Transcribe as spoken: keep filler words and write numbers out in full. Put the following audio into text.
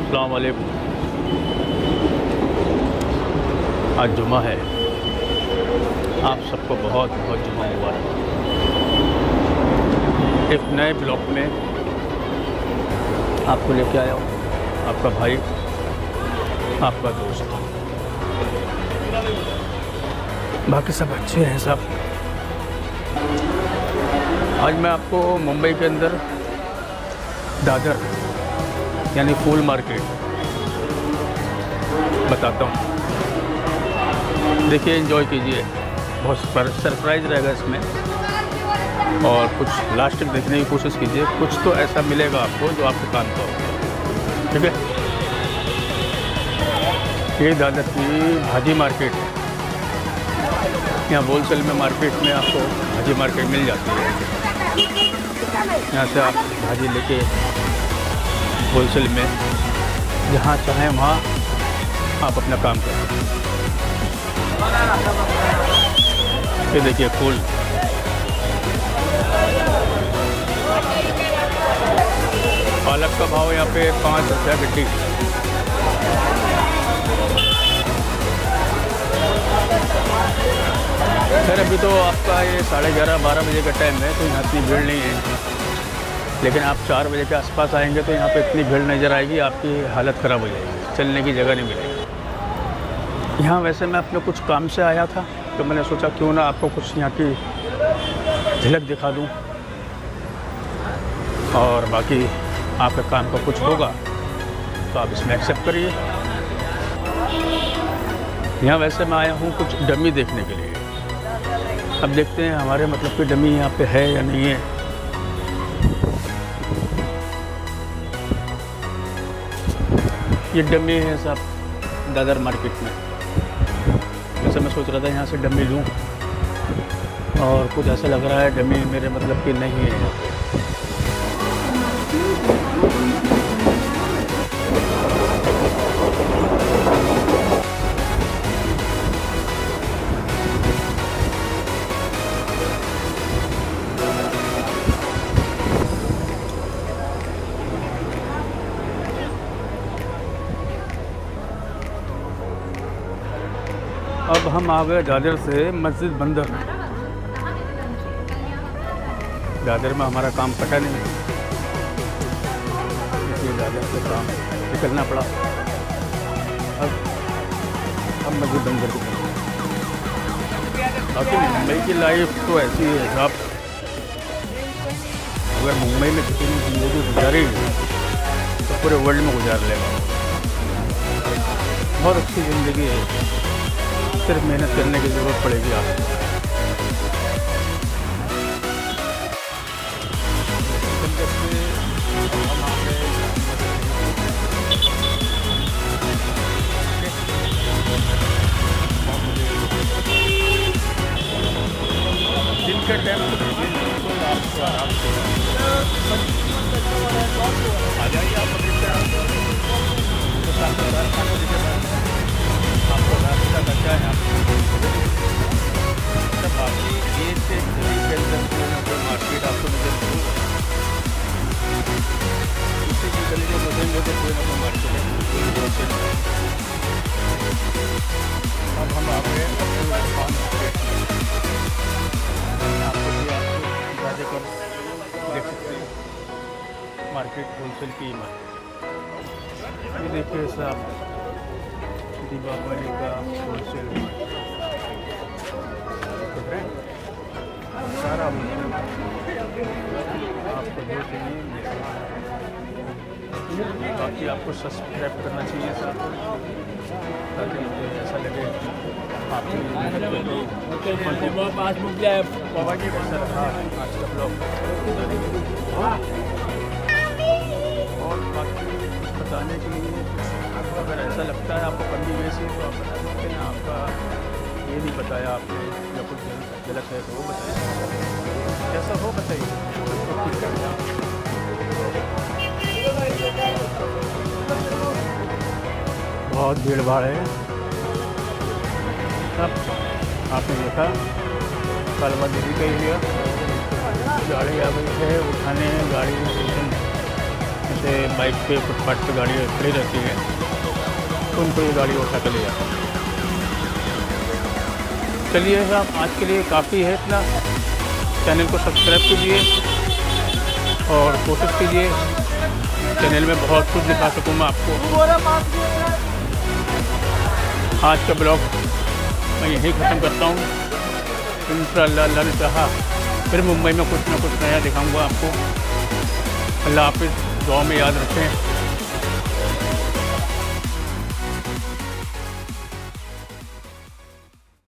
अस्सलाम वालेकुम। आज जुमा है, आप सबको बहुत बहुत जुमा मुबारक। एक नए ब्लॉग में आपको लेके आया हूँ, आपका भाई, आपका दोस्त। बाकी सब अच्छे हैं सब। आज मैं आपको मुंबई के अंदर दादर यानी फूल मार्केट बताता हूँ। देखिए, एंजॉय कीजिए, बहुत सरप्राइज़ रहेगा इसमें, और कुछ लास्ट तक देखने की कोशिश कीजिए। कुछ तो ऐसा मिलेगा आपको जो आपके काम का होगा। ठीक है, ये दादर की भाजी मार्केट है। यहाँ होलसेल में मार्केट में आपको भाजी मार्केट मिल जाती है। यहाँ से आप भाजी लेके होलसेल में जहाँ चाहें वहाँ आप अपना काम करें। ये देखिए फूल, पालक का भाव यहाँ पे पाँच रुपया गड्डी। खैर अभी तो आपका ये साढ़े ग्यारह बारह बजे का टाइम है, तो यहाँ इतनी भीड़ नहीं है। लेकिन आप चार बजे के आसपास आएंगे तो यहाँ पे इतनी भीड़ नज़र आएगी, आपकी हालत ख़राब हो जाएगी, चलने की जगह नहीं मिलेगी। यहाँ वैसे मैं अपने कुछ काम से आया था, तो मैंने सोचा क्यों ना आपको कुछ यहाँ की झलक दिखा दूँ, और बाकी आपके काम का कुछ होगा तो आप इसमें एक्सेप्ट करिए। यहाँ वैसे मैं आया हूँ कुछ डमी देखने के लिए। अब देखते हैं हमारे मतलब कि डमी यहाँ पे है या नहीं है। ये डमी है साहब दादर मार्केट में। जैसे मैं सोच रहा था यहाँ से डमी लूँ, और कुछ ऐसा लग रहा है डमी मेरे मतलब कि नहीं है यहाँ पे। अब हम आ गए दादर से मस्जिद बंदर। दादर में हमारा काम पटा नहीं, इसलिए दादर से काम निकलना पड़ा। अब हम मस्जिद बंदर को पहुँचे। बाकी मुंबई की लाइफ तो ऐसी है साहब, अगर मुंबई में किसी ने ज़िंदगी गुजारी तो पूरे वर्ल्ड में गुजार लेगा। बहुत अच्छी ज़िंदगी है, सिर्फ मेहनत करने की ज़रूरत पड़ेगी आपको। दिन के टाइम आपको आराम से आ जाइए आप आपको रास्ता बचा है। तब आपकी ये से के अंदर कोई मार्केट आपको नजर जरूर उसी की गली में घुसेंगे तो कोई ना कोई मार्केट है। अब हम आ गए मार्केट में, आपको भी आपको ज़्यादा कर देख सकते हैं मार्केट होलसेल की कीमत। ये देखिए साहब दीपावली का होलसेल सारा आपको जो चाहिए। बाकी आपको सब्सक्राइब करना चाहिए सर, ताकि मुझे ऐसा लगे आपकी पाँच मुझ जाए सर। हाँ, आज का ब्लॉग और बाकी बताने के लिए अगर ऐसा लगता है आपको कमी वैसी तो आप बता सकते हैं। आपका ये नहीं बताया आपने या कुछ गलत है तो वो बताइए, जैसा हो बताइए, ठीक करना। बहुत भीड़ भाड़ है। अब आपने देखा कलवा दीदी का एरिया, गाड़ी आ गई है उठाने, गाड़ी जैसे बाइक पे फुटपाथ पे गाड़ियाँ खड़ी रहती हैं, तो उनको ये गाड़ी उठा कर ले जाता है। चलिए साहब, आज के लिए काफ़ी है इतना। चैनल को सब्सक्राइब कीजिए और कोशिश कीजिए चैनल में बहुत कुछ दिखा सकूँ मैं आपको। आज का ब्लॉग मैं यहीं ख़त्म करता हूँ। इंशाअल्लाह अल्लाह ने चाहा फिर मुंबई में कुछ ना कुछ नया दिखाऊंगा आपको। अल्लाह हाफ़िज़, दुआ में याद रखें।